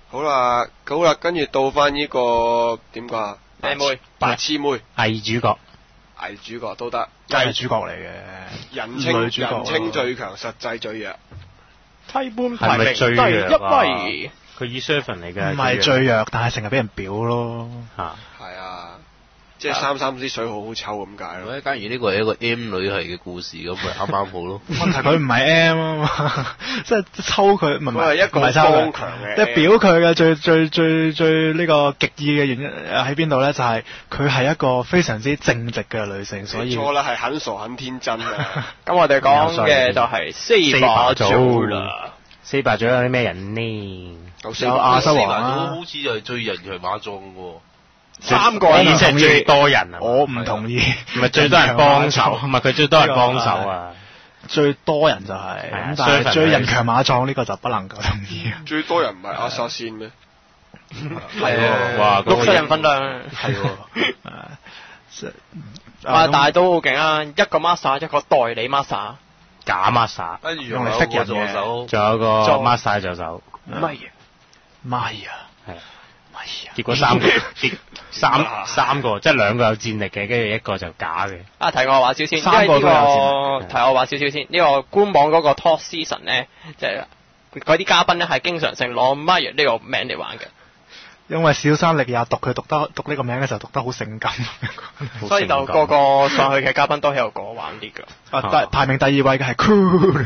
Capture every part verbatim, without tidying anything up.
好啦，好啦，跟住到翻呢個點講啊？ 靚妹、 白痴妹、 偽主角、 偽主角都得， 係主角嚟嘅， 人稱女主角人稱最強，實際最弱。 梯般係咪排名第最弱一啊位。 佢以 seven 嚟嘅， 唔係最弱，但係成日俾人表咯。 嚇。 係啊，即係三三啲水好好抽咁解咯。 咁假如呢個係一個 M 女系嘅故事咁，咪啱啱好咯。 問題佢唔係 M 啊嘛，即係抽佢唔係佢係一個唔係抽佢剛強嘅即係表佢嘅最最最最呢個極意嘅原因喺邊度咧？就係佢係一個非常之正直嘅女性，所以錯啦，係很傻很天真啊！ 咁我哋講嘅就係四把組啦。 四把組有啲咩人呢？ 有有亞瑟王都啦， 好似就係最人強馬壯嘅喎。 三個人意思係最多人啊？ 我唔同意， 唔係最多人幫手，唔係佢最多人幫手啊！ 最多人就係、 係啊咁，但係 Seven 最人強馬壯呢個就不能夠同意。 最多人唔係阿薩先咩？ 係喎， 哇！嗰個六七人分量。 係喎，誒啊，但係都好勁啊！一個 master，一個代理 master。 假 master， 跟住用嚟有個識人嘅助手， 仲有個做 master 助手， 咪呀？ 媽呀， 係啊。 媽呀！ 結果三個，結三三個，即係兩個有戰力嘅，跟住一個就假嘅。 啊，題外話少先，因三個為呢都有戰個題外話少少先。呢個官網嗰個 Talk Season 咧，即係嗰啲嘉賓咧係經常性攞 Maya 呢個名嚟玩嘅， 因為小山力也讀佢讀得讀呢個名嘅時候讀得好性感， 所以就個個上去嘅嘉賓都喺度講玩啲㗎。 啊，第排名第二位嘅係 Cool。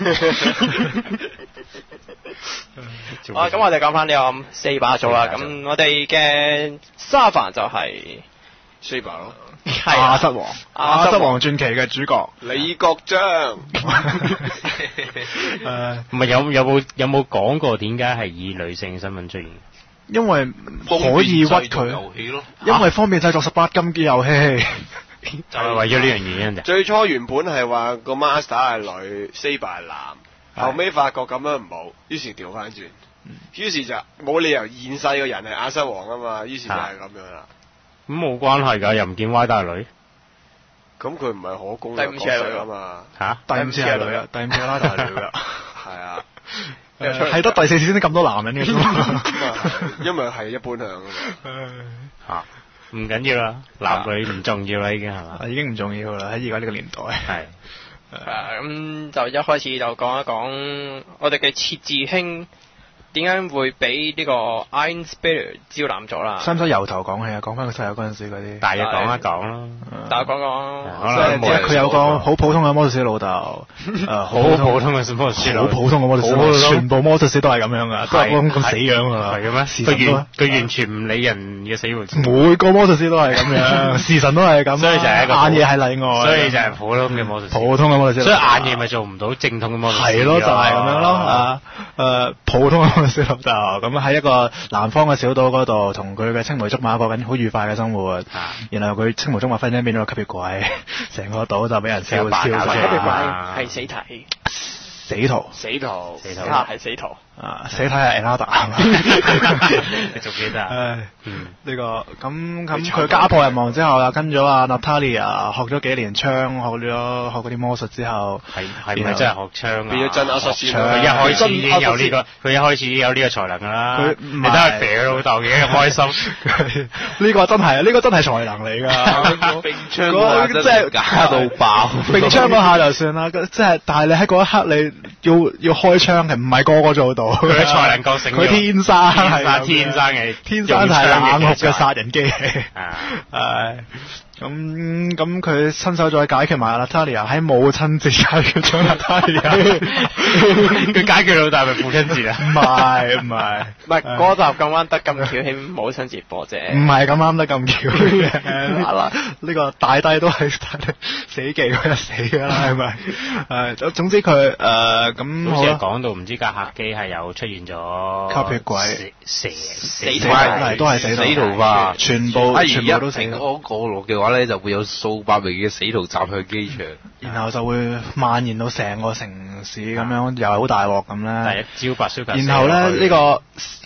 啊，咁我哋講翻呢個四把組啦。咁我哋嘅沙凡就係 Saber 咯， 係亞瑟王， 亞瑟王亞瑟王傳奇嘅主角。 李國章。 誒， 唔係有有冇有冇講過點解係以女性身份出現？ 因為可以屈佢， 遊戲咯。 因為方便製作十八禁嘅遊戲。 就係為咗呢樣原因咋？ 最初原本係話個 master 係女 ，Saber 係男，後尾發覺咁樣唔好，於是調翻轉，於是就冇理由現世嘅人係亞瑟王啊嘛，於是就係咁樣啦。 咁冇關係㗎，又唔見 Y 都係女咁佢唔係可攻第嘅角五次係女色啊嘛， 嚇。 第五次係女啊，第五次拉就係女啦。 係啊， 誒係得第四次先咁多男人嘅啫嘛。 咁啊係因為係一般向啊嘛。 嚇，唔緊要啦，男女唔重要啦，已經係嘛？ 啊已經唔重要啦，喺而家呢個年代。 係。 誒咁就一開始就講一講我哋嘅設置兄點解會俾呢個 Iron Spirit 招攬咗啦。 使唔使由頭講起啊？講翻佢細個嗰陣時嗰啲。 大約講一講啦。 大家講講。 可即係能冇人即係佢有個好普通嘅魔術師老豆，誒好普通嘅魔術師好佬， 普通嘅魔術師老豆，全部魔術師都係咁樣噶，都係咁咁死樣啊！ 係嘅咩？ 時辰都佢完佢完全唔理人嘅死活， 每個魔術師都係咁樣，時辰都係咁， 所以就係一個晏夜係例外， 所以就係普通嘅魔術師。 普通嘅魔術師， 所以晏夜咪做唔到正統嘅魔術師。 係咯，就係咁樣咯啊！誒，普通嘅魔術師老豆咁喺一個南方嘅小島嗰度，同佢嘅青梅竹馬過緊好愉快嘅生活。然後佢青梅竹馬忽然間變咗個吸血鬼，成個島就俾人燒燒成個晒。 吸血鬼係死體， 死徒， 死徒， 死徒啊係死徒。 啊，死體係 Anada， 你仲記得啊？ 唉， 嗯， 呢個咁咁佢家破人亡之後，又跟咗阿 Natalia 學咗幾年槍，學咗學嗰啲魔術之後， 係係咪真係學槍啊？ 變咗真阿瑟先學槍佢一開始已經有呢個，佢一開始已經有呢個才能㗎啦。 佢唔你睇佢肥佢老豆幾咁開心。 呢個真係呢個真係才能嚟㗎。 並槍嗰下真係假到爆， 並槍嗰下就算啦，即係但係你喺嗰一刻你要要開槍係唔係個個做到？ 佢嘅才能夠成佢天生天係生天生嘅， 天生係冷酷嘅殺人機器。 啊！ 係咁咁佢親手再解決埋 Natalia 喺母親節解決咗 Natalia。 佢解決老豆係咪父親節啊？ 唔係唔係唔係嗰集咁啱得咁巧喺母親節播啫。 唔係咁啱得咁巧嘅。嗱呢個大帝都係死忌嗰日死㗎啦，係咪？誒總之佢誒咁好似係好啦。 講到唔知架客機係有出現咗吸血鬼蛇死蛇徒係都係死徒死徒化， 全部啊而全部都死一停嗰個落嘅話咧，就會有數百名嘅死徒襲向機場。 然後就會蔓延到成個城市咁樣，又係好大鑊咁咧。 第一招白燒格。 然後咧呢、呢個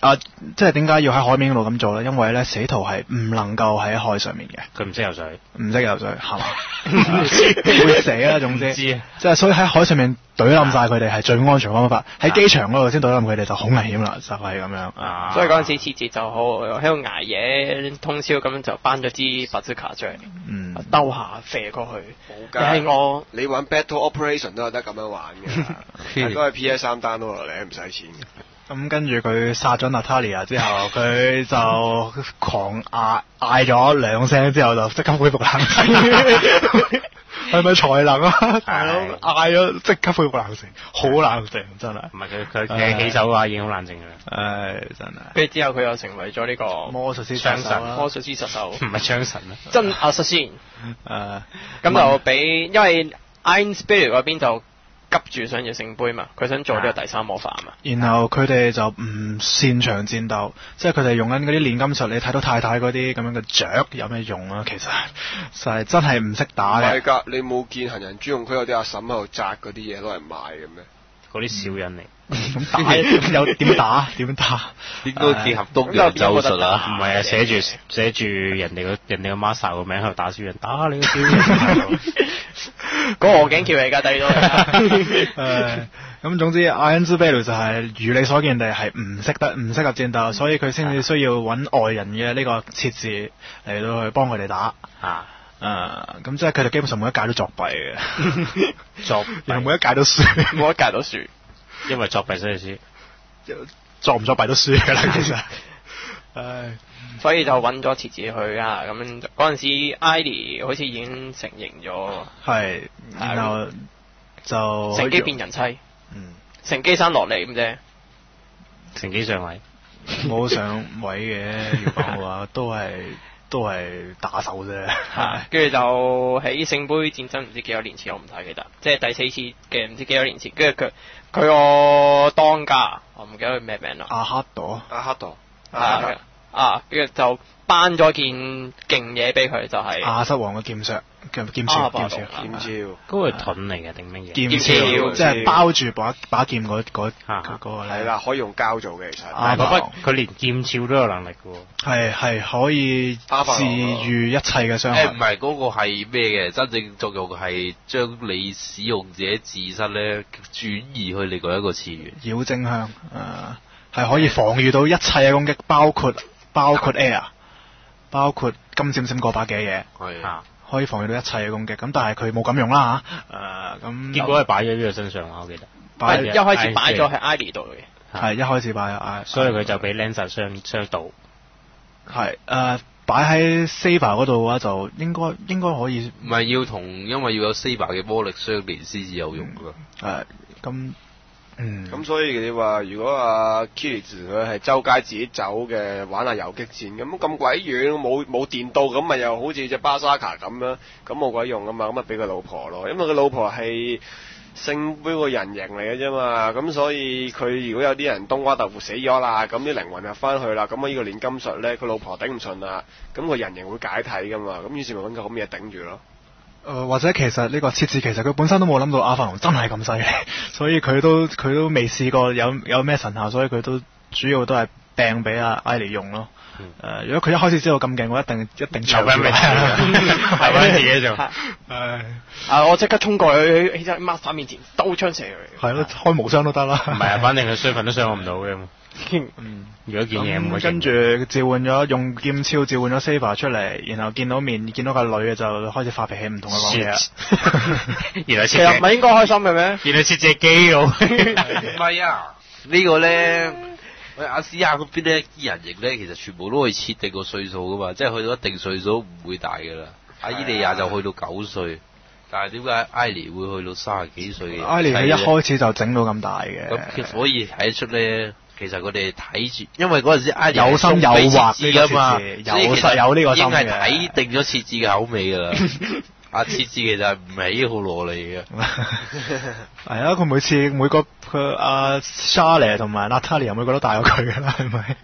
啊，即係點解要喺海面嗰度咁做咧？因為咧死徒係唔能夠喺海上面嘅， 佢唔識游水， 唔識游水係嘛，會死啦總之。 知啊， 即係所以喺海上面懟冧晒佢哋係最安全嘅方法，喺機場嗰度先懟冧佢哋就好危險啦，就係、是、咁樣。 啊， 所以嗰陣時設置就好喺度捱夜通宵咁樣就搬咗支巴茲卡出嚟， 嗯， 兜下射過去。 冇㗎係我你玩 Battle Operation 都有得咁樣玩嘅，但都係 P S 三 download 落嚟，唔使錢嘅。 咁跟住佢殺咗 Natalia 之後，佢就狂嗌嗌咗兩聲之後就即刻恢復冷靜。係咪才能啊？大佬嗌咗即刻恢復冷靜，好冷靜真係。 唔係佢佢佢起手嘅話已經好冷靜㗎啦。 唉，真係。 跟住之後佢又成為咗呢個魔術師槍神魔術師殺手， 唔係槍神啊， 真阿實先。 誒， 咁就俾因為 Iron Spirit 嗰邊就急住想要聖杯嘛，佢想做呢個第三魔法啊嘛。 然後佢哋就唔擅長戰鬥，即係佢哋用緊嗰啲煉金術。你睇到太太嗰啲咁樣嘅雀有咩用啊？其實就係真係唔識打嘅。 係㗎，你冇見行人專用區有啲阿嬸喺度摘嗰啲嘢攞嚟賣嘅咩？ 嗰啲小人嚟。 咁打有點打？點打？ 應該結合東洋咒術啊！ 唔係啊，寫住寫住人哋個人哋個 master 個名喺度打小人，打你個小人。 嗰個鵝頸橋嚟㗎，第二度。 誒，咁總之 Iron Spirit 就係如你所見地係唔識得唔適合戰鬥，所以佢先至需要揾外人嘅呢個設置嚟到去幫佢哋打。 啊， 誒，咁即係佢哋基本上每一屆都作弊嘅， 作然後每一屆都輸， 冇一屆都輸。 因為作弊所以輸， 作唔作弊都輸㗎啦，其實。唉， 所以就揾咗設置去啊，咁樣嗰陣時 Ivy 好似已經承認咗， 係，然後就乘機變人妻， 嗯， 乘機生落嚟咁啫， 乘機上位， 冇上位嘅，要講嘅話都係都係打手啫， 跟住就喺聖杯戰爭唔知幾多年前，我唔太記得，即係第四次嘅唔知幾多年前，跟住佢佢個當家，我唔記得佢咩名啦， 阿克朵， 阿克朵。 啊啊，跟住就頒咗件勁嘢俾佢，就係亞瑟王嘅劍術，劍劍鞘，劍鞘， 劍鞘， 嗰個係盾嚟嘅定乜嘢？ 劍鞘即係包住把把劍嗰嗰啊嗰個係啦，可以用膠做嘅其實。 啊不過佢連劍鞘都有能力嘅喎。 係係可以治愈一切嘅傷害。 誒唔係嗰個係咩嘅？真正作用係將你使用者自身咧轉移去另外一個次元。 妖精香誒係可以防禦到一切嘅攻擊，包括包括 air， 包括金閃閃嗰把嘅嘢， 係啊， 可以防禦到一切嘅攻擊。咁但係佢冇咁用啦嚇。誒咁結果係擺咗呢個身上啊，我記得。 擺一開始擺咗喺 Ivy 度嘅， 係一開始擺喺， 所以佢就俾 Lancer 傷傷到。 係誒擺喺 Saber 嗰度嘅話，就應該應該可以唔係要同，因為要有 Saber 嘅魔力相連先至有用㗎。 誒咁。嗯， 咁所以你話如果阿 Kiri 佢係周街自己走嘅，玩下遊擊戰咁咁鬼遠，冇冇電到，咁咪又好似隻巴沙卡咁樣，咁冇鬼用噶嘛，咁咪俾佢老婆咯，因為佢老婆係聖杯個人形嚟嘅啫嘛，咁所以佢如果有啲人冬瓜豆腐死咗啦，咁啲靈魂入翻去啦，咁啊呢個煉金術咧，佢老婆頂唔順啦，咁個人形會解體噶嘛，咁於是咪揾個咁嘢頂住咯。 誒、呃、或者其實呢個設置其實佢本身都冇諗到阿法龍真係咁犀利，所以佢都佢都未試過有有咩神效，所以佢都主要都係掟俾阿艾莉用咯。誒、呃，如果佢一開始知道咁勁，我一定一定搶俾佢， 係揾自己做。誒， 啊！我即刻衝過去，起身 Master 面前刀槍射佢。 係咯，開無雙都得啦。 唔係啊，反正佢衰份都傷我唔到嘅。 嗯， 如果件嘢唔會跟住召喚咗用劍鞘召喚咗 Saber 出嚟，然後見到面見到個女嘅就開始發脾氣，唔同佢講嘢。 原來其實唔係應該開心嘅咩？ 原來切隻機佬。 唔係啊，呢個咧，喂阿斯亞嗰邊咧啲人形咧，其實全部都可以設定個歲數噶嘛，即係去到一定歲數唔會大噶啦。阿伊利亞就去到九歲，但係點解艾莉會去到三十幾歲嘅？ 艾莉佢一開始就整到咁大嘅。 咁所以睇得出咧。其實佢哋睇住，因為嗰陣時阿有心有畫噶嘛， 有實有呢個心嘅， 已經係睇定咗設置嘅口味噶啦。阿設置其實係唔係好蘿莉嘅。 係啊，佢每次每個佢阿 Charlie 同埋 Natalia 每個都大過佢噶啦，係咪？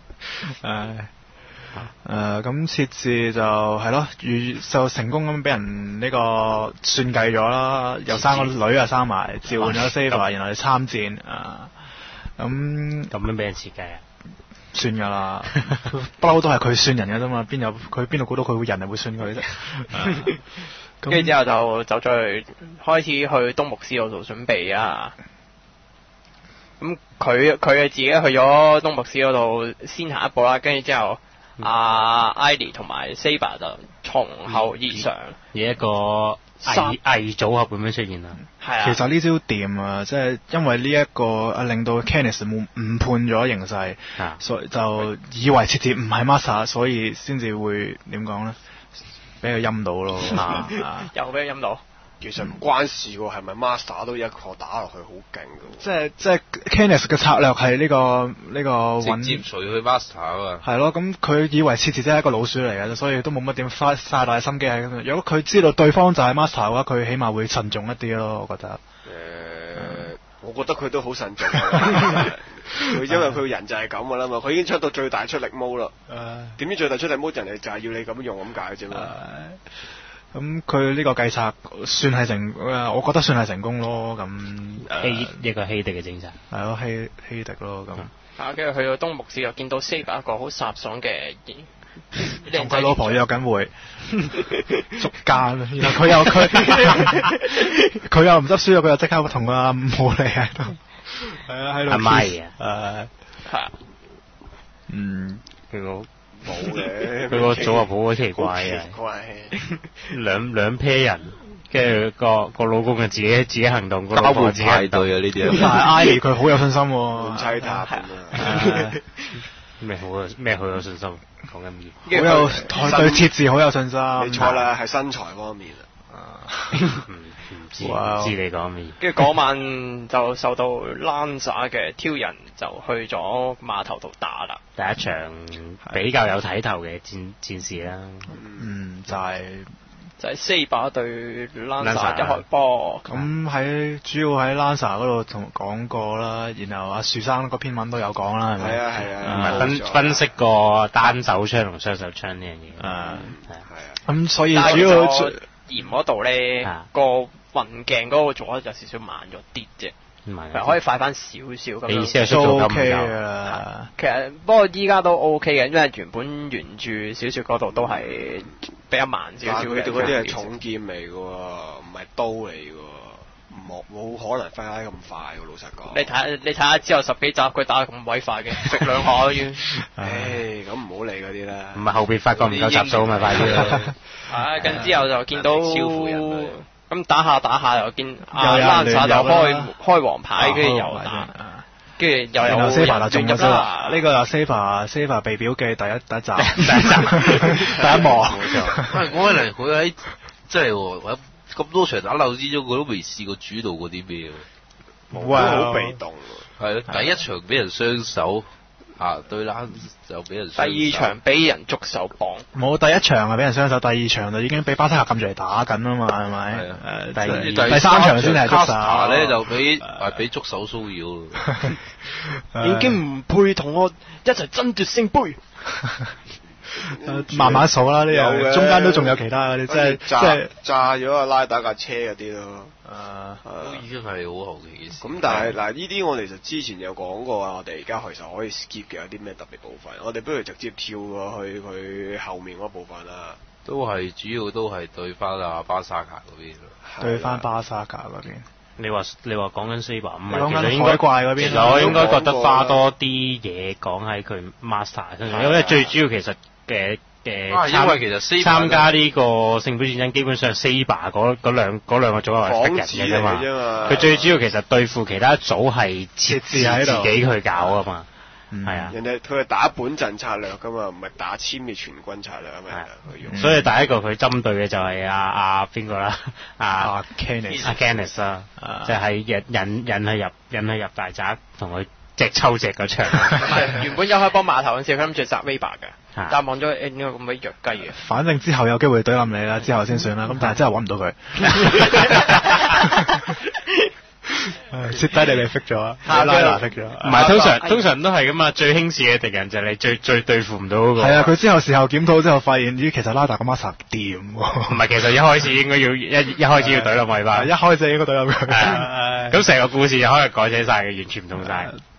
誒誒，咁設置就係咯，預就成功咁俾人呢個算計咗啦，又生個女又生埋，召喚咗 Saber，然後去參戰啊。咁咁樣俾人設計啊？ 算㗎啦，不嬲都係佢算人嘅啫嘛，邊有佢邊度估到佢會人係會算佢啫？ 跟住之後就走咗去開始去東牧師嗰度準備啊。咁佢佢係自己去咗東牧師嗰度先行一步啦，跟住之後阿 Ivy 同埋 Saber 就從後而上， 以一個偽偽組合咁樣出現啦。 係啊， 其實呢招掂啊，即係因為呢一個啊令到 Canis 冇誤判咗形勢， 啊所以就以為設置唔係 Master，所以先至會點講咧，俾佢陰到咯。啊又俾佢陰到。 其實唔關事喎，係咪 Master 都一個打落去好勁嘅喎？ 即係即係 Canis 嘅策略係呢、呢個呢、呢個揾直接除去 Master 啊嘛。 係咯，咁佢以為設置真係一個老鼠嚟嘅，所以都冇乜點花曬大心機喺咁。如果佢知道對方就係 Master 嘅話，佢起碼會慎重一啲咯，我覺得。誒、 呃，我覺得佢都好慎重。佢因為佢人就係咁嘅啦嘛，佢已經出到最大出力毛啦。誒、呃，點知最大出力毛人哋就係要你咁用咁解啫嘛。呃咁佢呢個計策算係成，我覺得算係成功咯。咁希一個希迪嘅政策， 係咯，希希迪咯咁。 啊，跟住去到東牧市又見到 Saber 一個好颯爽嘅， 同佢老婆約緊會，捉奸。然後佢又佢佢又唔執輸，佢又即刻同個阿姆嚟喺度，係啊喺度。 阿咪啊， 誒，係啊， 嗯， 佢個。 冇嘅， 佢個組合好鬼奇怪嘅，兩兩 pair 人，跟住個個老公就自己自己行動，個老婆自己派對啊呢啲。 但係 Ivy 佢好有信心喎， 砌塔咁啊！ 咩好有咩好有信心？講緊咩？ 好有對設置好有信心。 你錯啦，係身材方面啊。唔知唔知你講咩？ 跟住嗰晚就受到 Lanza 嘅挑釁，就去咗碼頭度打啦。 第一場比較有睇頭嘅戰戰事啦。 嗯，就係、是、 就係 Saber 對 Lanza 一開波。 咁喺主要喺 Lanza 嗰度同講過啦，然後阿樹生嗰篇文都有講啦，係咪？ 係啊係啊。 唔係分分析過單手槍同雙手槍呢樣嘢。 啊， 係啊。 咁所以主要鹽嗰度咧個。運鏡嗰個做得有少少慢咗啲啫，係可以快翻少少咁樣。 你意思係速度咁唔夠啊？其實不過依家都 OK 嘅，因為原本原著小說嗰度都係比較慢少少嘅。 佢哋嗰啲係重劍嚟嘅喎，唔係刀嚟嘅喎，冇冇可能揮得咁快嘅。老實講， 你睇你睇下之後十幾集佢打得咁鬼快嘅，食兩下都要。 唉，咁唔好理嗰啲啦。 唔係後邊發覺唔夠集數咪快啲咯。 係，跟之後就見到超乎人。咁打下打下又見阿 Lanza 就開開黃牌，跟住又打，跟住又有 Saber 就中咗啦。呢個又 Saber Saber 被表記第一第一集第一集第一幕。 係我嚟佢喺即係喎，咁多場打漏之中，佢都未試過主導過啲咩喎。 冇啊，好被動。 係咯，第一場俾人雙手。啊，對啦，就俾人。 第二場俾人捉手綁。 冇，第一場係俾人雙手，第二場就已經俾巴薩克撳住嚟打緊啊嘛，係咪？誒，第第三場先係捉手。 咧就俾誒俾捉手騷擾。 已經唔配同我一齊爭奪聖杯。 慢慢數啦，呢樣中間都仲有其他嗰啲，即係即係炸咗阿拉打架車嗰啲咯。 啊，都已經係好後期嘅事。 咁但係嗱，呢啲我哋其實之前有講過啊，我哋而家其實可以 skip 嘅有啲咩特別部分，我哋不如直接跳過去佢後面嗰部分啦。 都係主要都係對翻阿巴沙卡嗰邊咯。 對翻巴沙卡嗰邊。 你話你話講緊 Saber 唔係， 講緊海怪嗰邊。 其實我應該覺得花多啲嘢講喺佢 Master 身上，因為最主要其實嘅。嘅、 啊、因為其實參加呢個聖杯戰爭，基本上 Saber 嗰嗰兩嗰兩個組合係逼人嘅啫嘛。佢最主要其實對付其他組係設置喺度自己去搞啊嘛。係、嗯、啊， 人哋佢係打本陣策略噶嘛，唔係打殲滅全軍策略啊嘛。 嗯、所以第一個佢針對嘅就係阿阿邊個啦？阿 Canis 阿 Canis 啦，就係引引引佢入引佢入大宅，同佢隻抽隻嗰場。 原本一開波碼頭嗰陣時，佢諗住殺 Weber 嘅。但望咗誒點解咁鬼弱雞嘅？ 反正之後有機會懟冧你啦，之後先算啦。咁但係真係揾唔到佢，蝕低你哋 fix 咗，拉拉 fix 咗。 唔係通常通常都係噶嘛，最輕視嘅敵人就係你最最對付唔到嗰個。 係啊，佢之後事後檢討之後發現，咦，其實拉達個 master 掂喎。 唔係，其實一開始應該要一一開始要懟冧佢吧。 一開始應該懟冧佢。 咁成個故事就可能改寫晒嘅，完全唔同晒。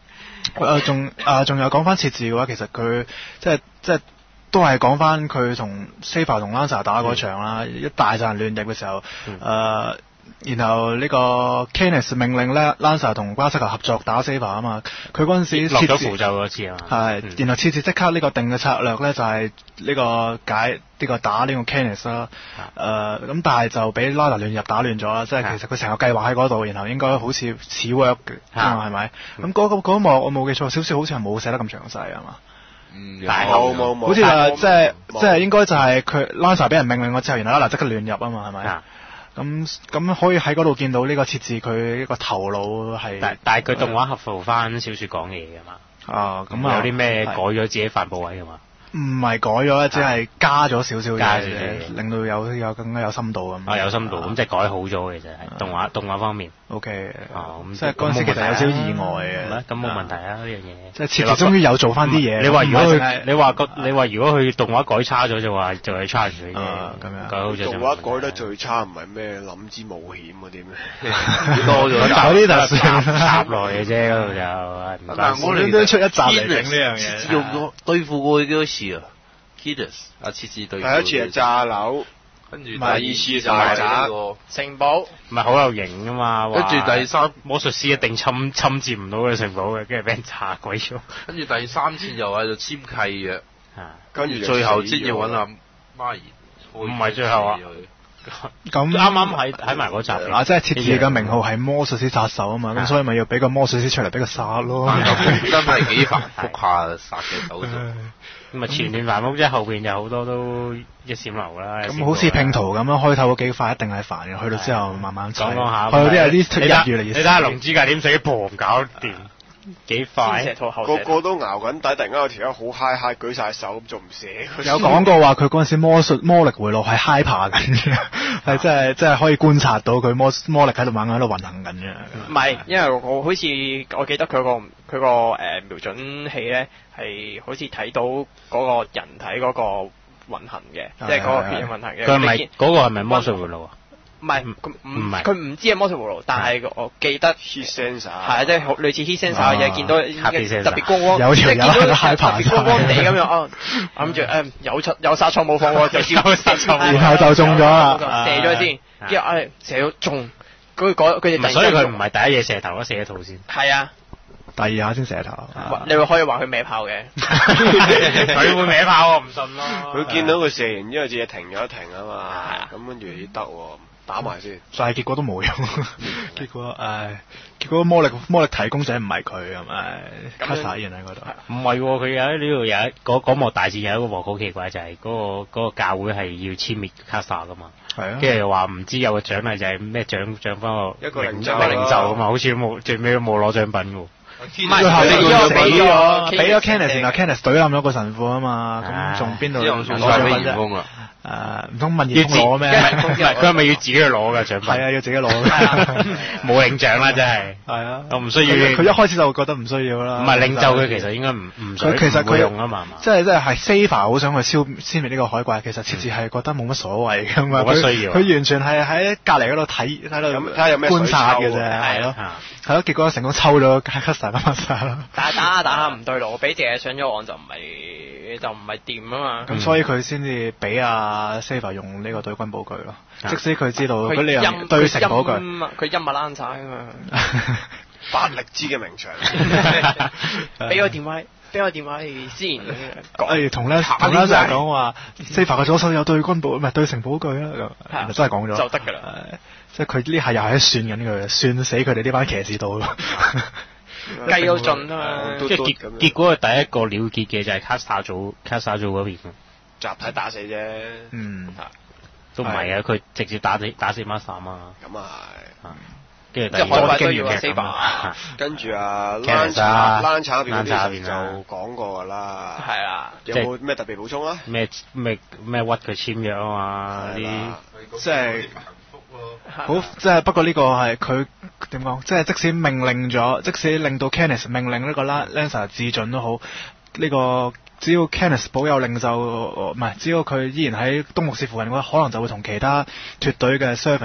誒仲誒仲有講翻設置嘅話，其實佢即係即係都係講翻佢同 Saber 同 Lancer 打嗰場啦，嗯、一大陣亂入嘅時候，誒、嗯呃、然後呢個 Canis 命令咧 Lancer 同瓜塞球合作打 Saber 啊嘛，佢嗰陣時落咗符咒嗰次啊嘛， 係、嗯，然後設置即刻呢個定嘅策略咧就係呢個解呢、呢個打呢個 Canis 啦，誒咁但係就俾 Lara 亂入打亂咗啦，即係其實佢成個計劃喺嗰度，然後應該好似似 work 嘅，係咪？咁嗰個嗰一幕我冇記錯，少少好似係冇寫得咁詳細啊嘛。 嗯， 冇冇冇， 好似話即係即係應該就係佢 Lancer 俾人命令咗之後，然後 Lara 即刻亂入啊嘛，係咪？咁咁可以喺嗰度見到呢個設置佢一個頭腦係， 但但係佢動畫合符翻小説講嘢㗎嘛。 啊，咁有啲咩改咗自己犯部位㗎嘛？ 唔係改咗，只係加咗少少嘢，令到有有更加有深度咁。 啊，有深度，咁即係改好咗嘅啫，係動畫動畫方面。 O K。 哦，咁即係嗰陣時其實有少少意外嘅。 咁冇問題啊，呢樣嘢。 即係設置終於有做翻啲嘢。 你話如果佢，你話個，你話如果佢動畫改差咗就話就係差咗嘅。 啊，咁樣。 改好咗。 動畫改得最差唔係咩諗之冒險嗰啲咩？ 多咗。 嗰啲就算插落嘅啫，嗰度就。 但係我哋都出一集嚟整呢樣嘢。 用咗對付過佢幾多次啊？Kiddus 啊，設置對付。 第一次係炸樓， 跟住第二次就係炸城堡， 唔係好有型噶嘛？ 跟住第三魔術師一定侵侵佔唔到佢城堡嘅，跟住俾人炸鬼咗。 跟住第三次又喺度簽契約， 跟住最後先要揾阿媽兒。 唔係最後啊！ 咁啱啱喺喺埋嗰集啊！即係設置嘅名號係魔術師殺手啊嘛，咁所以咪要俾個魔術師出嚟俾佢殺咯。 真係幾繁複下殺嘅手續。 咁啊前段繁複即係後邊有好多都一閃流啦。 咁好似拼圖咁樣，開頭嗰幾塊一定係煩嘅，去到之後慢慢講講下。 去到啲係呢一越嚟越。 你睇下龍之介點死，砰搞掂。幾快， 個個都熬緊底，突然間有條友好 high high 舉晒手咁，仲唔寫？ 有講過話佢嗰陣時魔術魔力回路係 high 爬緊嘅，係真係真係可以觀察到佢魔魔力喺度猛喺度運行緊嘅。 唔係，因為我好似我記得佢個佢個誒瞄準器咧係好似睇到嗰個人體嗰個運行嘅，即係嗰個血液運行嘅。 佢係咪嗰個係咪魔術回路啊？ 唔係，唔係，佢唔知係魔術葫蘆，但係我記得 heat sensor 係啊，即係類似 heat sensor 嘅嘢，見到特別光光， 有條友喺度害怕， 特別光光地咁樣啊，諗住誒有出有殺錯冇放喎，就燒殺錯， 然後就中咗啦， 射咗先，跟住誒射到中，佢佢佢哋所以佢唔係第一嘢射頭，射一套先。 係啊。 第二下先射頭， 你會可以話佢歪炮嘅， 佢會歪炮我唔信咯。 佢見到佢射完之後，隻嘢停咗一停啊嘛，咁跟住得喎。打埋先， 但係結果都冇用。結果唉，結果魔力魔力提供者唔係佢係咪？卡薩人喺嗰度。 唔係喎，佢有呢度有一嗰嗰幕大戰有一個幕好奇怪，就係嗰個嗰個教會係要殲滅卡薩噶嘛。係啊。跟住又話唔知有個獎勵就係咩獎獎翻個一個領袖領袖啊嘛，好似冇最尾都冇攞獎品喎。 唔係，俾咗俾咗俾咗 Canis 然後 Canis 懟冧咗個神父啊嘛，咁仲邊度攞獎品啫？誒唔通問葉通攞咩？ 唔係佢係咪要自己去攞㗎獎品？ 係啊，要自己攞。 冇領獎啦，真係。係啊，我唔需要。 佢一開始就覺得唔需要啦。 唔係領袖，佢其實應該唔唔想。 佢其實佢用啊嘛， 即係即係係 Saber 好想去消消滅呢個海怪，其實設置係覺得冇乜所謂㗎嘛。 冇乜需要。 佢完全係喺隔離嗰度睇喺度睇下有咩觀察嘅啫，係咯。係咯，結果成功抽咗 Custer 咁曬咯。 但係打下打下唔對路，俾隻嘢上咗岸就唔係就唔係掂啊嘛。 咁所以佢先至俾阿 Saber 用呢個對軍寶具咯。即使佢知道佢呢樣對城寶具， 佢陰啊爛晒啊嘛。 百力之嘅名場。 俾個電話，俾個電話你先。 誒同咧同咧就係講話 Saber 嘅左手有對軍寶唔係對城寶具啦咁，真係講咗就得㗎啦。 即係佢呢下又係算緊佢，算死佢哋呢班騎士度咯。 計到盡啊嘛！ 即係結結果係第一個了結嘅就係卡薩組卡薩組嗰邊， 集體打死啫。 嗯， 都唔係啊！佢直接打死打死 Master 啊嘛。 咁啊係。 跟住第二個都要 Saber。 跟住啊，Lancer Lancer 邊嗰啲就講過㗎啦。 係啊。 有冇咩特別補充啊？ 咩咩咩屈佢簽約啊嘛啲， 即係。好，即係不過呢個係佢點講？即係即使命令咗，即使令到 Canis 命令呢個 Lancer 自盡都好，呢、這個只要 Canis 保有領袖，唔係只要佢依然喺東牧師附近嘅話，可能就會同其他脫隊嘅 servant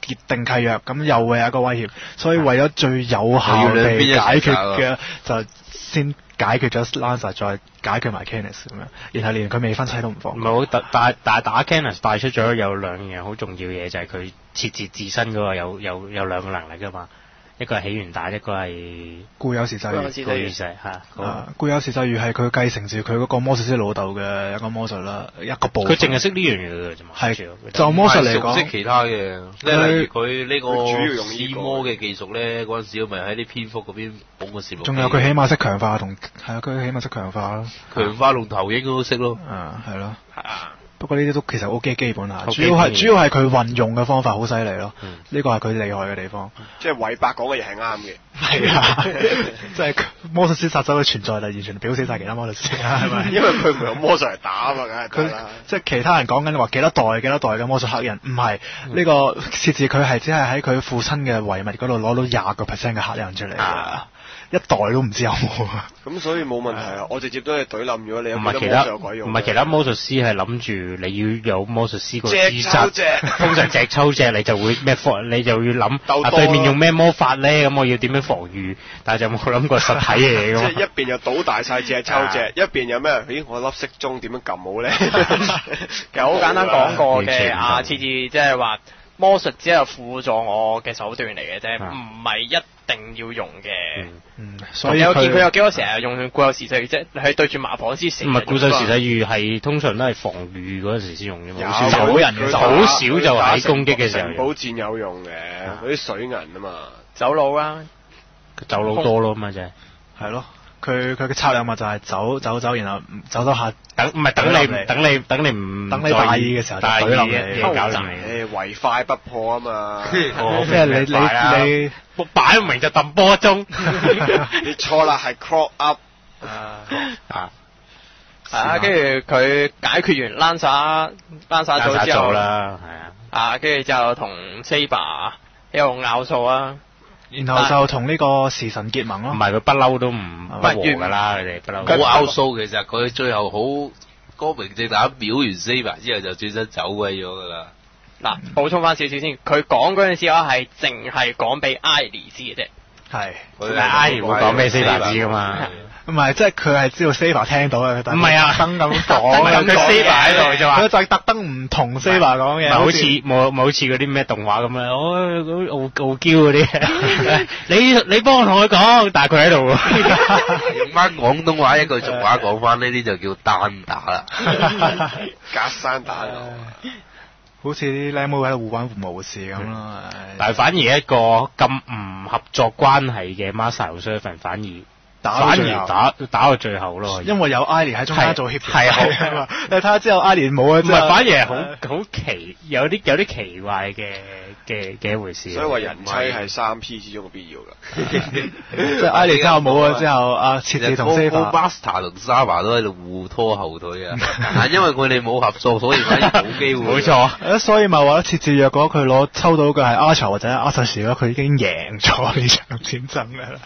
結定契約，咁又會有一個威脅，所以為咗最有效地解決嘅就先解決咗 Lancer， 再解決埋 Canis 咁樣，然後連佢未婚妻都唔放。 唔係好但但但係打 Canis 帶出咗有兩樣好重要嘅嘢，就係佢設置自身嗰個有有有兩個能力㗎嘛。一個係起源彈，一個係固有時際遇。 固有時係嚇。 固有時際遇係佢繼承住佢嗰個魔術師老豆嘅一個魔術啦，一個部分。佢淨係識呢樣嘢嘅啫嘛。係就魔術嚟講， 識其他嘅。即係例如佢呢個主要用試魔嘅技術咧，嗰陣時咪喺啲蝙蝠嗰邊捧個攝錄機。 仲有佢起碼識強化同係啊，佢起碼識強化咯。 強化同投影都識咯。 啊，係咯。 係啊。 不過呢啲都其實好基基本啊，主要係主要係佢運用嘅方法好犀利咯，呢個係佢厲害嘅地方。 即係韋伯講嘅嘢係啱嘅。 係啊，即係魔術師殺手嘅存在就完全表死晒其他魔術師啦，係咪？ 因為佢唔係用魔術嚟打啊嘛，梗係佢即係其他人講緊話幾多代幾多代嘅魔術黑人，唔係呢個設置佢係只係喺佢父親嘅遺物嗰度攞到廿個 percent 嘅黑人出嚟啊！一代都唔知有冇啊！ 咁所以冇問題啊！我直接都係懟冧咗你。 唔係其他唔係其他魔術師係諗住你要有魔術師個資質，通常隻抽隻你就會咩防，你就要諗啊對面用咩魔法咧，咁我要點樣防禦？但係就冇諗過實體嘅嘢㗎嘛。 即係一邊又倒大晒隻抽隻，一邊有咩？咦，我粒骰盅點樣撳好咧？ 其實好簡單講過嘅，啊，次次即係話。魔術只係輔助我嘅手段嚟嘅啫，唔係、啊、一定要用嘅。 嗯，所以有見佢有幾個成日用固有時際遇啫，你係對住麻婆先成。 唔係固有時際遇係通常都係防禦嗰陣時先用嘅嘛，好少走人嘅， 好少就喺攻擊嘅時候。 城堡戰有用嘅，嗰啲水銀啊嘛， 走佬啦， 走佬多咯嘛，就係係咯。佢佢嘅策略咪就係走走走，然後走走下等唔係等你等你等你唔等你大意嘅時候就懟冧你， 搞掂你。誒唯快不破啊嘛！ 即係你你你擺明就揼波鐘， 你錯啦，係 crawl up 啊啊！啊，跟住佢解決完 Lancer Lancer 咗之後啦，係啊， 啊，跟住就同 Saber 喺度拗數啊。 然後就同呢個時辰結盟咯。 唔係佢不嬲都唔不和㗎啦，佢哋不嬲。 冇拗數，其實佢最後好光明正大秒完 Saber 之後就轉身走鬼咗㗎啦。 嗱，補充翻少少先，佢講嗰陣時話係淨係講俾 Airy 知嘅啫。 係， 佢係 Airy 會講俾 Saber 知㗎嘛。 唔係，即係佢係知道 Saber 聽到嘅， 唔係啊， 特登咁講， 佢 Saber 喺度就話， 佢就係特登唔同 Saber 講嘢， 好似冇冇好似嗰啲咩動畫咁樣，我嗰傲傲嬌嗰啲，你你幫我同佢講，但係佢喺度喎。 用翻廣東話一句俗話講翻，呢啲就叫單打啦， 隔山打牛。 好似啲靚妹喺度互玩互無事咁咯。 但係反而一個咁唔合作關係嘅 Master 同 Servant 反而。 打反而打打到最後咯， 因為有 Airy 喺中間做協調， 係啊， 你睇下之後 Airy 冇啊， 唔係反而係好好奇，有啲有啲奇怪嘅嘅嘅一回事。 所以話人妻係三 P 之中嘅必要㗎。 即係 Airy 之後冇啊，之後啊設置同 Master 同 Saber 都喺度互拖後腿啊，因為佢哋冇合作，所以反而冇機會。 冇錯， 所以咪話設置若果佢攞抽到嘅係 Archer 或者 Archer 咧，佢已經贏咗呢場戰爭㗎啦。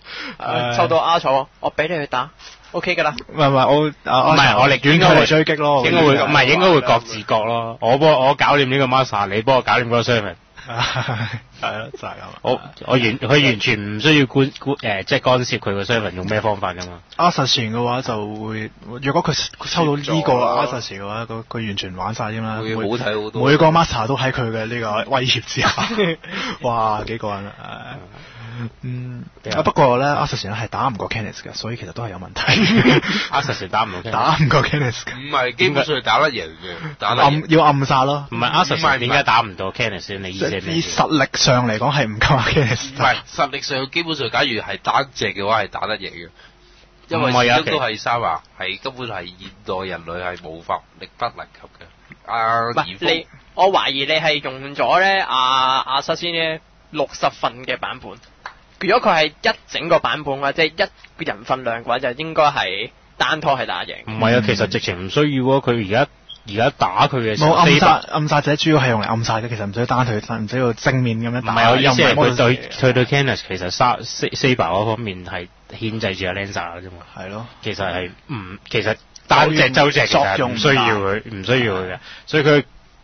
Uh, 抽到阿草，我俾你去打 ，OK 噶啦。 唔係唔係我，唔係我寧願佢會追擊咯， 應該會唔係應該會各自各咯。我幫我搞掂呢個 Master，你幫我搞掂嗰個 Servant。 係咯，就係咁。 我我完佢完全唔需要管管誒，即係干涉佢個 Servant 用咩方法噶嘛。 Assassin 嘅話就會，如果佢抽到呢個 Assassin 嘅話，佢佢完全玩晒添啦。 會好睇好多。 每個 Master 都喺佢嘅呢個威脅之下，哇幾過癮啊！嗯，啊不過咧 ，Assassin 係打唔過 Canis 嘅，所以其實都係有問題。 Assassin 打唔到 Canis， 打唔過 Canis 嘅。 唔係，基本上打得贏嘅，打得暗要暗殺咯。 唔係 Assassin 點解打唔到 Canis？你意思係咩？ 以實力上嚟講係唔夠 Canis。 唔係實力上，基本上假如係單隻嘅話係打得贏嘅，因為始終都係沙華，係根本係現代人類係無法力不能及嘅。啊， 唔係你，我懷疑你係用咗咧阿阿塞先咧六十份嘅版本。如果佢係一整個版本嘅話，即係一個人份量嘅話，就應該係單拖係打贏。 唔係啊，其實直情唔需要啊。佢而家而家打佢嘅時候， 冇暗殺暗殺者主要係用嚟暗殺嘅，其實唔使單腿，唔使要正面咁樣打。 唔係我意思係佢對佢對 Canis 其實 Saber 嗰方面係牽制住阿 Lancer 啫嘛。 係咯， 其實係唔其實單隻周隻其實唔需要佢，唔需要佢嘅，所以佢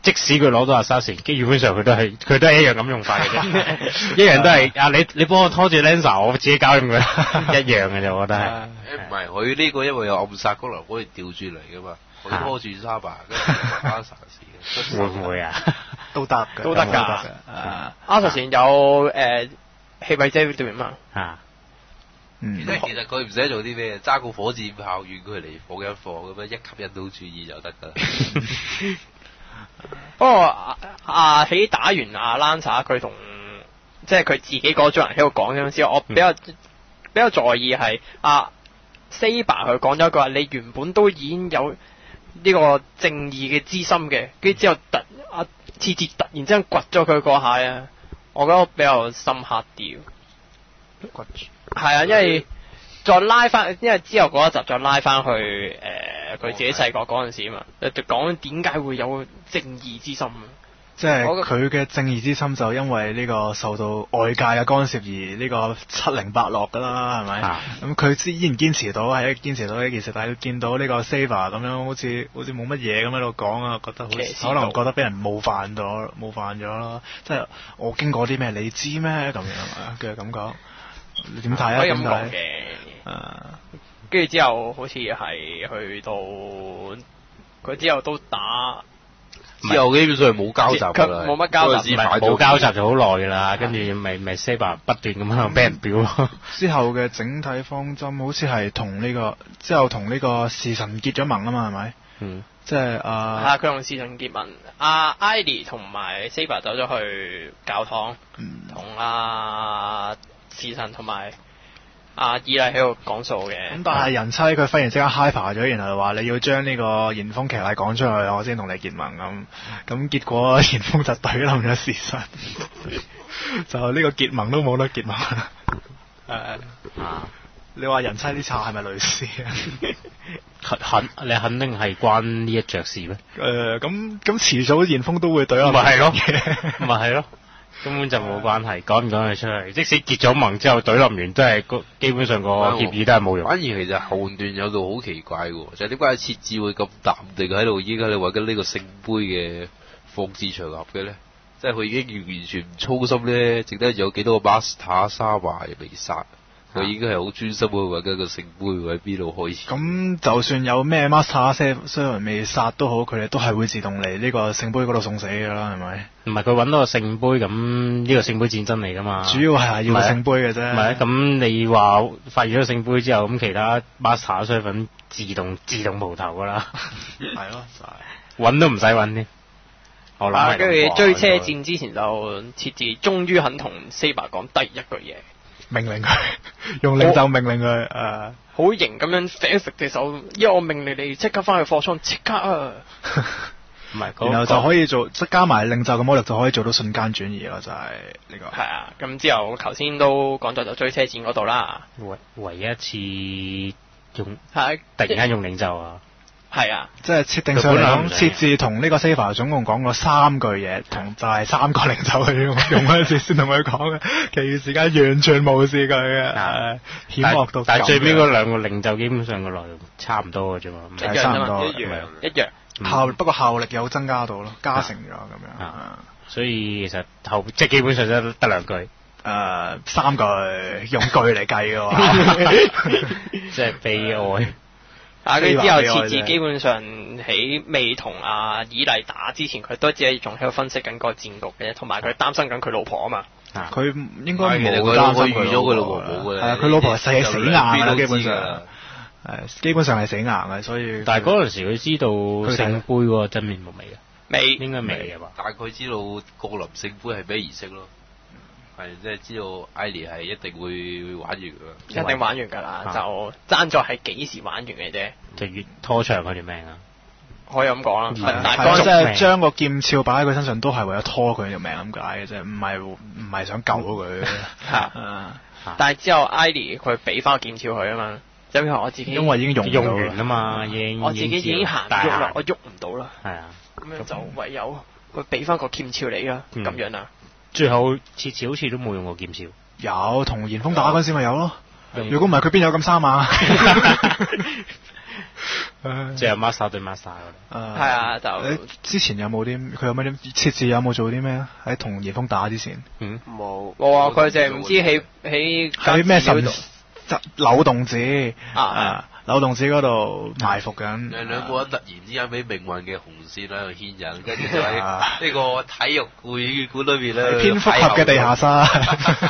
即使佢攞到 assassin，基本上佢都係佢都係一樣咁用法嘅啫，一樣都係啊你你幫我拖住 Lancer， 我自己搞掂佢，一樣嘅啫，我覺得係。誒唔係佢呢個因為有暗殺功能可以調轉嚟噶嘛，佢拖住沙巴跟住阿薩士， 會唔會啊？ 都得嘅， 都得㗎。啊，阿薩士有誒氣味遮斷嘛？ 嚇。 嗯， 即係其實佢唔使做啲咩，揸個火箭炮遠佢嚟放一放咁樣，一吸引到注意就得㗎。 不過啊啊喺打完阿 Lancer 佢同即係佢自己嗰組人喺度講嗰陣時，我比較、嗯、比較在意係阿 Saber 佢講咗一句話，你原本都已經有呢個正義嘅之心嘅，跟住之後突阿次次突然之間掘咗佢嗰下啊，我覺得比較深刻啲。掘係啊，因為再拉翻，因為之後嗰一集再拉翻去誒佢、呃、自己細個嗰陣時啊嘛，就講點解會有正義之心啊。 即係佢嘅正義之心就因為呢個受到外界嘅干涉而呢個七零八落㗎啦，係咪？咁佢依然堅持到係堅持到呢件事，但係見到呢個 Saber 咁樣好似好似冇乜嘢咁喺度講啊，覺得好似可能覺得俾人冒犯咗，冒犯咗咯。即係我經過啲咩你知咩咁樣嘅感覺？你點睇啊？ 可以咁講嘅。 啊， 跟住之後好似係去到佢之後都打。 之後基本上係冇交集㗎啦， 冇乜交集， 冇交集就好耐㗎啦。跟住咪咪 Saber 不斷咁樣俾人表咯。 之後嘅整體方針好似係同呢個之後同呢個時辰結咗盟啊嘛，係咪？ 嗯。 即係啊。 係啊，佢同時辰結盟。阿 Ivy 同埋 Saber 走咗去教堂，同阿時辰同埋阿伊麗喺度講數嘅。咁但係人妻佢忽然之間 hyper 咗，然後話你要將呢個言風騎麗講出去，我先同你結盟咁。咁結果言風就懟冧咗時辰，就呢個結盟都冇得結盟。誒、uh, 啊！你話人妻啲賊係咪類似啊？ 肯你肯定係關呢一着事咩？ 誒咁咁遲早言風都會懟冧。 咪係咯，咪係咯。根本就冇關係，講唔講佢出嚟？即使結咗盟之後，懟冧完都係個基本上個協議都係冇用。 反而其實後段有度好奇怪喎，就係點解設置會咁淡定喺度？依家你話緊呢個聖杯嘅放置場合嘅咧，即係佢已經完完全唔操心咧，淨得有幾多個 Master 沙華未殺。佢已經係好專心去揾緊個聖杯喺邊度開始。 咁就算有咩 Master 雖然未殺都好，佢哋都係會自動嚟呢個聖杯嗰度送死㗎啦，係咪？ 唔係佢揾到個聖杯，咁呢個聖杯戰爭嚟㗎嘛。主要係要聖杯嘅啫。 唔係咁你話發現咗聖杯之後，咁其他 Master 身份自動自動無頭㗎啦。 係咯， 揾都唔使揾添。我諗跟住追車戰之前就設置，終於肯同 Saber 講第一句嘢。 命令佢，用領袖命令佢，誒， 好型咁樣揈一揈隻手，因為我命令你即刻翻去貨倉，即刻啊！ 唔係， 然後就可以做，即加埋領袖嘅魔力就可以做到瞬間轉移咯，就係呢個。 係啊，咁之後頭先都講咗就追車戰嗰度啦。 唯唯一一次用係突然間用領袖啊！ 係啊， 即係設定上嚟講，設置同呢個 Saber 總共講過三句嘢，同就係三個領袖去用用嗰陣時先同佢講嘅，其餘時間完全無視佢嘅，誒險惡到。 但係最尾嗰兩個領袖基本上個內容差唔多嘅啫嘛， 一樣啫嘛，一樣一樣。 效不過效力有增加到咯，加成咗咁樣。 所以其實後即係基本上得得兩句， 誒三句用句嚟計嘅喎， 即係悲哀。 啊！佢之後設置基本上喺未同阿以麗打之前，佢都只係仲喺度分析緊個戰局嘅，同埋佢擔心緊佢老婆啊嘛。 佢應該冇擔心佢預咗佢老婆冇嘅。 係啊，佢老婆係死硬嘅，基本上係基本上係死硬嘅，所以。 但係嗰陣時佢知道聖杯嗰個真面目未啊？ 未， 應該未嘅吧？ 大概知道降臨聖杯係咩儀式咯。係，即係知道艾莉係一定會玩完㗎， 一定玩完㗎啦，啊、就爭在係幾時玩完嘅啫。 就越拖長佢條命啊！ 可以咁講啦， 係但係即係將個劍鞘擺喺佢身上，都係為咗拖佢條命咁解嘅啫，唔係唔係想救佢。 係，但係之後艾莉佢俾翻個劍鞘佢啊嘛，因為我自己因為已經用用完啊嘛，已經我自己已經行唔喐啦，我喐唔到啦。 係啊， 咁樣就唯有佢俾翻個劍鞘你啦，咁樣啊。 最後次次好似都冇用過劍鞘， 有同嚴峰打嗰陣時咪有咯。如果唔係佢邊有咁生猛？ 即係 master 對 master 嗰係啊，就你之前有冇啲佢有乜啲設置有冇做啲咩啊？喺同嚴峰打之前， 嗯， 冇冇啊！佢淨係唔知喺喺喺咩神度扭動子啊啊扭動子嗰度埋伏緊。 誒兩個人突然之間俾命運嘅紅線喺度牽引，跟住就喺呢個體育會館裏邊咧， 蝙蝠俠嘅地下室。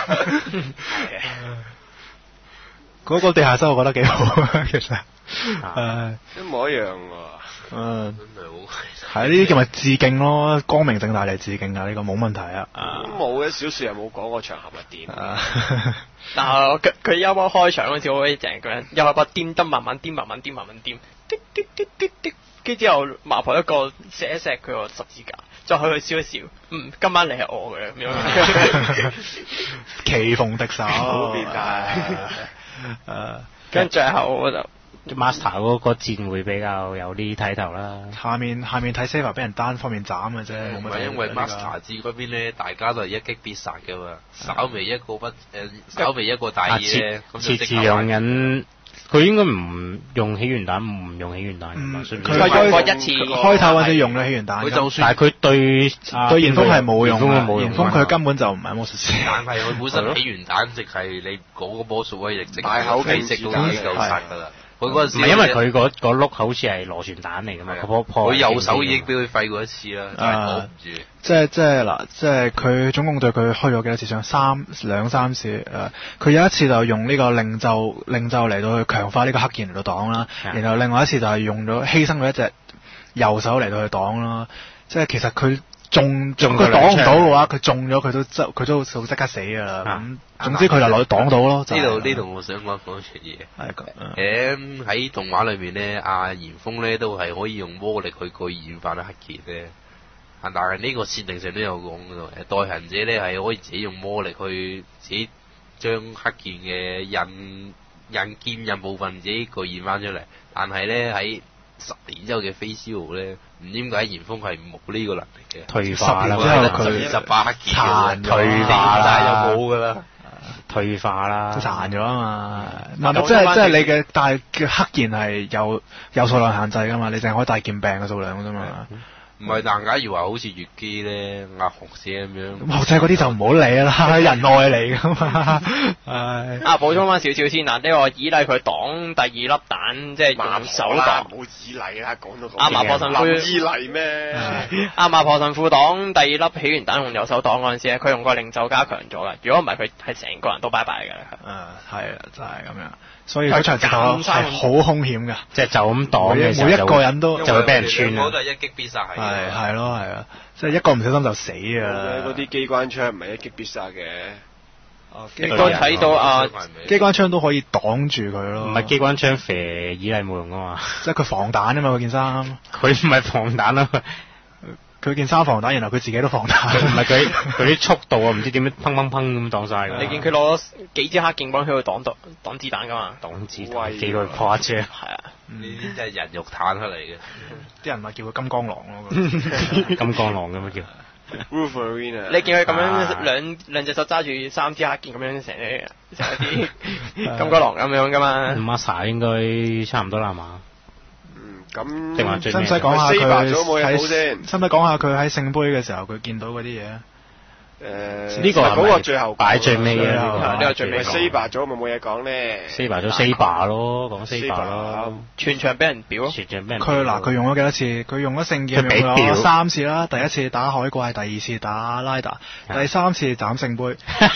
嗰個地下室我覺得幾好啊，其實誒一模一樣喎。 嗯， 真係好。 係呢啲叫咪致敬咯，光明正大嚟致敬啊！呢個冇問題啊。 冇嘅，小説又冇講個場合係點。 但係佢佢一開開場嗰時好正，佢一開波顛得慢慢顛，慢慢顛，慢慢顛，滴滴滴滴滴，跟住之後麻婆一個錫一錫佢個十字架，再去去笑一笑，嗯，今晚你係我嘅咁樣。 棋逢敵手， 好變態。 誒， 跟住最後我就。 master 嗰個戰會比較有啲睇頭啦。 下面下面睇 Saber 俾人單方面斬嘅啫，冇乜。 唔係因為 master 戰嗰邊咧，大家都係一擊必殺嘅嘛，稍微一個不誒，稍微一個大意咧，咁就設置讓人，佢應該唔用起源彈，唔用起源彈㗎嘛。 佢用過一次， 開頭嗰陣用咗起源彈。 佢就算但係佢對對嚴峰係冇用嘅， 嚴嚴峰佢根本就唔係魔術師。 但係佢本身起源彈直係你嗰個魔術威力直大口徑食到已經夠殺㗎啦。佢嗰陣時唔係因為佢嗰嗰碌好似係螺旋彈嚟㗎嘛， 佢右手已經俾佢廢過一次啦，真係保唔住。 即係即係嗱，即係佢總共對佢開咗幾多次槍？三兩三次誒，佢、呃、有一次就用呢個令咒令咒嚟到去強化呢個黑劍嚟到擋啦，然後另外一次就係用咗犧牲咗一隻右手嚟到去擋啦。即係其實佢中中佢擋唔到嘅話，佢中咗佢都即佢都會即刻死㗎啦。咁、啊、總之佢就攞擋到咯。 呢度呢度我想講講一樣嘢。 係咁喺動畫裏面咧，阿嚴峰咧都係可以用魔力去具現化啲黑劍咧。但係呢個設定上都有講嘅，代行者咧係可以自己用魔力去自己將黑劍嘅印印劍印部分自己具現翻出嚟。但係咧喺十年之後嘅飛霄豪咧，唔知點解嚴峰係冇呢個能力嘅。 退化啦， 佢十二十八黑劍嘅， 退化啦， 就冇噶啦， 退化啦， 殘咗啊嘛。嗱、嗯，即係即係你嘅，但係嘅黑劍係有有數量限制噶嘛，你淨係可以帶劍柄嘅數量啫嘛。 唔係，但假如話好似月姬咧、阿學姐咁樣， 學姐嗰啲就唔好理啦，人愛嚟噶嘛。唉， 啊，補充翻少少先嗱，呢個以例佢擋第二粒彈，即係用手擋， 冇以例啦，講到阿麻婆神父以例咩？ 阿麻婆神父擋第二粒起源彈用右手擋嗰陣時咧，佢用個令咒加強咗噶，如果唔係佢係成個人都拜拜㗎啦。 誒，係啊，就係咁樣。所以嗰場直頭係好兇險㗎， 即係就咁擋嘅時候， 每一個人都就會俾人穿啊！ 我都係一擊必殺係。 係係咯係啊，即係一個唔小心就死啊！ 嗰啲機關槍唔係一擊必殺嘅。 哦， 亦都睇到啊， 機關槍都可以擋住佢咯。 唔係機關槍射以例冇用㗎嘛， 即係佢防彈啊嘛，佢件衫。 佢唔係防彈啊。 佢件衫防彈，然後佢自己都防彈。 唔係佢佢啲速度啊，唔知點樣砰砰砰咁擋晒㗎。 你見佢攞咗幾支黑劍幫佢去擋擋擋子彈㗎嘛？ 擋子彈幾個誇張。係啊， 呢啲真係人肉彈出嚟嘅。 啲人咪叫佢金剛狼咯。 金剛狼咁樣叫。 Wolverine 你見佢咁樣兩兩隻手揸住三支黑劍咁樣成成一啲金剛狼咁樣㗎嘛 ？Masa 應該差唔多啦嘛。 咁使唔使講下佢喺？ 先？ 使唔使講下佢喺聖杯嘅時候佢見到嗰啲嘢？ 誒， 呢個嗰個最後擺最尾嘅， 呢個最尾。 Saber 咗咪冇嘢講咧 ？Saber 咗 Saber 咯，講 Saber 咯。 全場俾人表。 全場俾人。 佢嗱佢用咗幾多次？佢用咗聖劍用咗三次啦。第一次打海怪，第二次打拉達，第三次斬聖杯。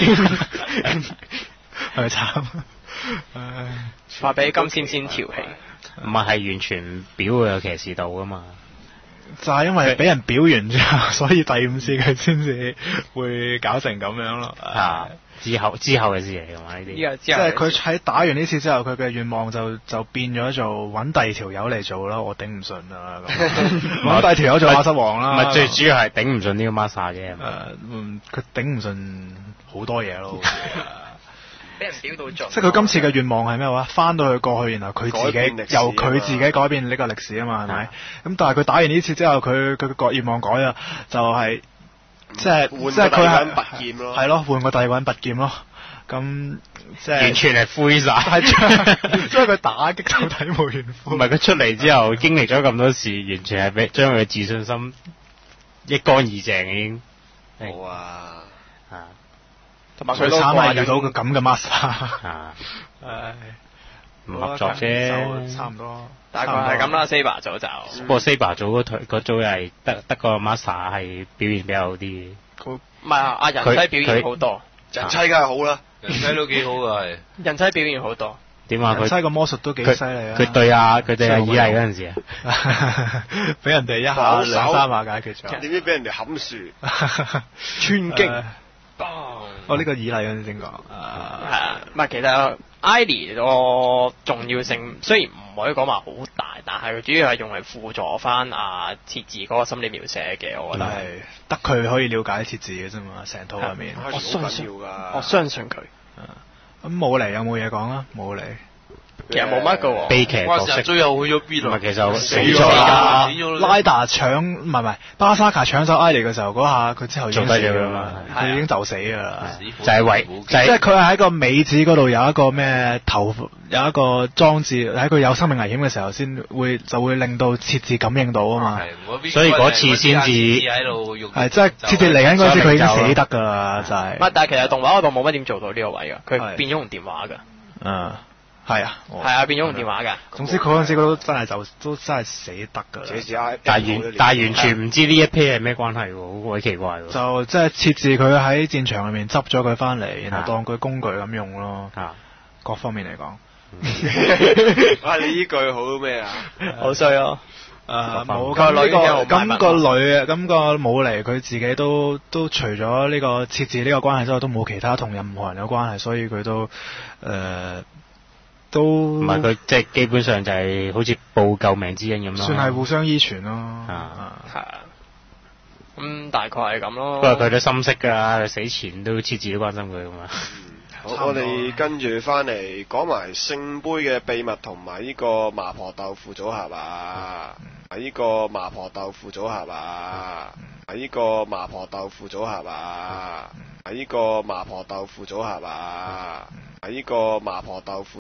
係咪慘？唉， 話俾金仙仙調戲。 唔係係完全表佢有騎士道噶嘛？ 就係因為俾人表完之後，所以第五次佢先至會搞成咁樣咯。 啊，之後之後嘅事嚟㗎嘛呢啲。 即係佢喺打完呢次之後，佢嘅願望就就變咗做揾第二條友嚟做啦。我頂唔順啦，揾第二條友做馬瑟王啦。 唔係最主要係頂唔順呢個 Masa 啫。誒， 嗯，佢頂唔順好多嘢咯。 俾人表到盡。 即係佢今次嘅願望係咩話？翻到去過去，然後佢自己由佢自己改變呢個歷史啊嘛，係咪？咁但係佢打完呢次之後，佢佢個願望改啊，就係即係即係佢係拔劍咯， 係咯，換個第二個人拔劍咯。 咁即係完全係灰晒， 係將將佢打擊到體無完膚。 唔係佢出嚟之後經歷咗咁多事，完全係俾將佢嘅自信心一乾二淨已經。 好啊， 啊， 同埋佢都佢慘掛緊係遇到個咁嘅 master。 啊， 唉， 唔合作啫， 差唔多。 大概係咁啦。Saber 組就不過 Saber 組嗰隊嗰組又係得得個 master 係表現比較好啲。 唔係啊，阿人妻表現好多， 人妻梗係好啦， 人妻都幾好噶係。 人妻表現好多。 點啊？佢人妻個魔術都幾犀利啊！ 佢對啊，佢對阿以麗嗰陣時啊， 俾人哋一下保守兩三下解決咗。 點知俾人哋冚樹， 穿經。 哦，呢個以麗嗰陣先講。 係啊，唔係其實 Ivy 個重要性雖然唔可以講話好大，但係佢主要係用嚟輔助翻阿設治嗰個心理描寫嘅，我覺得係得佢可以了解設置嘅啫嘛，成套入面。 我相信㗎， 我相信佢。 咁冇嚟有冇嘢講啊？冇嚟。 其實冇乜噶喎， 悲劇角色。 最後去咗邊啊？ 唔係，其實死咗咗啦！ 死咗拉達搶唔係唔係巴沙卡搶走艾莉嘅時候嗰下，佢之後已經死做低咗㗎㗎啦，佢已經就死㗎啦。 就係為就即係佢係喺個尾指嗰度有一個咩頭有一個裝置，喺佢有生命危險嘅時候先會就會令到設置感應到啊嘛。 所以嗰次先至喺度用。 係即係設置嚟緊嗰陣時，佢已經死得㗎啦，就係。 唔係，但係其實動畫嗰度冇乜點做到呢個位㗎，佢變咗用電話㗎。 嗯。係啊， 係啊，變咗用電話㗎。 總之佢嗰陣時佢都真係就都真係死得㗎啦。 但係完但係完全唔知呢一 pair 係咩關係喎，好鬼奇怪喎。 就即係設置佢喺戰場裏面執咗佢翻嚟，然後當佢工具咁用咯。 啊， 各方面嚟講。 啊！你呢句好咩啊？ 好衰咯。 誒冇咁呢個咁個女啊，咁個冇嚟，佢自己都都除咗呢個設置呢個關係之外，都冇其他同任何人有關係，所以佢都誒。都唔係佢即係基本上就係好似報救命之恩咁咯， 算係互相依存咯。 啊，係啊，咁大概係咁咯。 不過佢都心息㗎，佢死前都設置都關心佢㗎嘛。 好，我哋跟住翻嚟講埋聖杯嘅秘密同埋呢個麻婆豆腐組合啊，係呢個麻婆豆腐組合啊，係呢個麻婆豆腐組合啊，係呢個麻婆豆腐組合啊，係呢個麻婆豆腐。